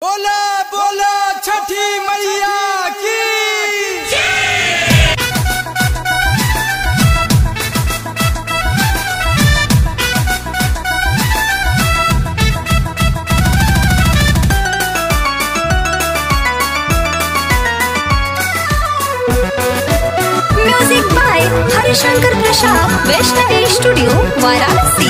बोला बोला छठी मैया की। Music by Harishankar Prasad, Vaishnavi studio, Varanasi.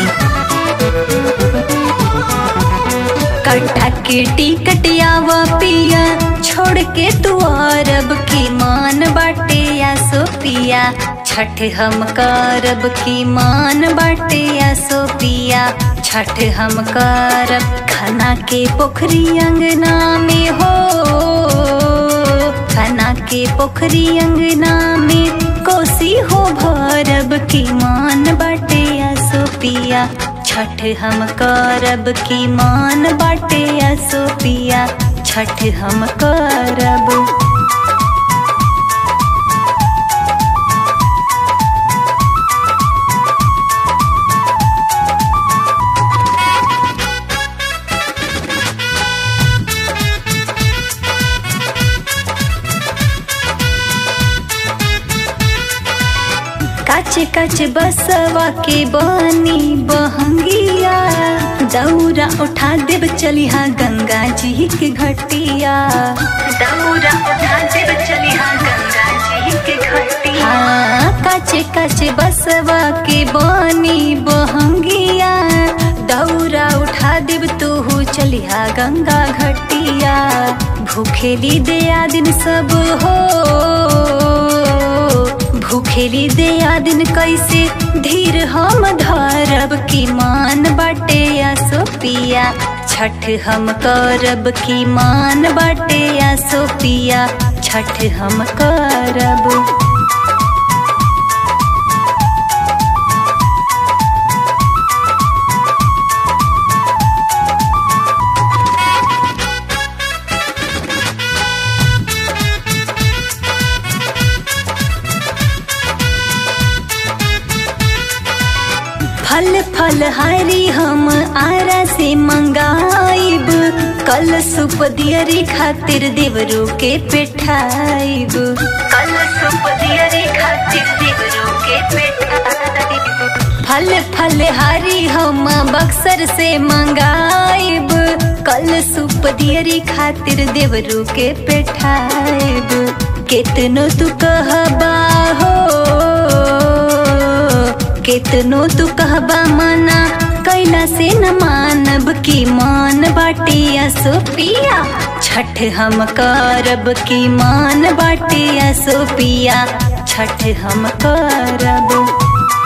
कट्टा के टिकटिया व पिया छोड़ के तू अरब की मान बाटे या सोपिया। छठ हम करब की मान बाटे या सोपिया। छठ हम करब खाना के पोखरी अंगना में हो। खाना के पोखरी अंगना में कोसी हो भरब की मान बाटे या सोपिया। छठ हम करब की मान बाटे या सोपिया। छठ हम करब। कच कच बसवा के बानी बहंगिया। दौरा उठा देव चलिहा गंगा जी के घटिया। दौरा उठा देव चलिहा गंगा जी के घटिया। कच कच बसवा के बानी बहंगिया। दौरा उठा देव तू चलिहा गंगा घटिया। भूखेली दया दिन सब हो। भूखेली दया दिन कैसे धीर हम धरब की मान बाटे या सोपिया। छठ हम करब की मान बाटे या सोपिया। छठ हम करब। फल फल हरी हम आरा से मंगाइब। कल सुप दियरी खातिर देवरू के पेठाइब। कल सुप दियरी खातिर देवरू के पेठाइब। फल फल हरी हम बक्सर से मंगाइब। कल सुप दियरी खातिर देवरू के पेठाइब। कितनो तू कहबा हो। कितनो तू कहबा मना कैला से न मानब की मान बाटे या सोपिया। छठ हम करब की मान बाटे या सोपिया। छठ हम करब।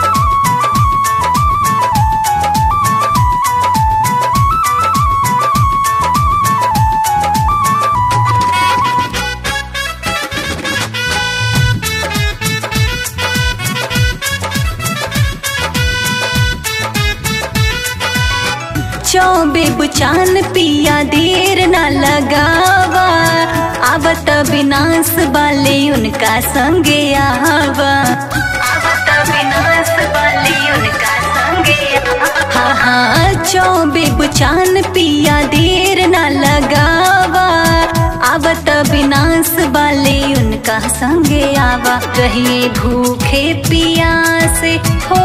चौबे बुचान पिया देर न लगावा। आवत विनाश वाले उनका संगे आवा। आवत विनाश वाले उनका संगे आवा। हाँ चौबे बुचान पिया देर न लगावा। आवत विनाश वाले उनका संगे आवा। रहिए भूखे पियासे हो।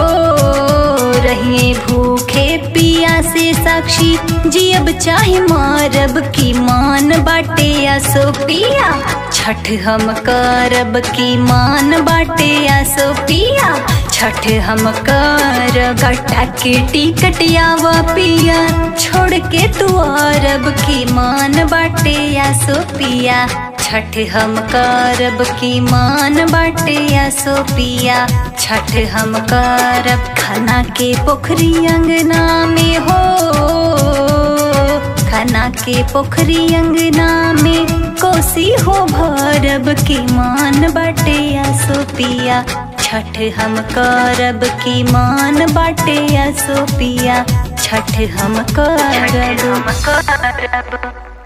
रहिए भूखे पिया से साक्षी जियब चाहे मारब की मान बाटे या सोपिया। छठ हम करब की मान बाटे या सोपिया। छठ हम करब। कट्टा के टिकटिया व पिया छोड़ के तू अरब की मान बाटे या सोपिया। छठ हम करब की मान बाटे या सोपिया। छठ हम करब खाना के पोखरी अंगना में हो। खाना के पोखरी अंगना में कोसी हो भरब की मान बाटे या सोपिया। छठ हम करब की मान बाटे या सोपिया। छठ हम करब।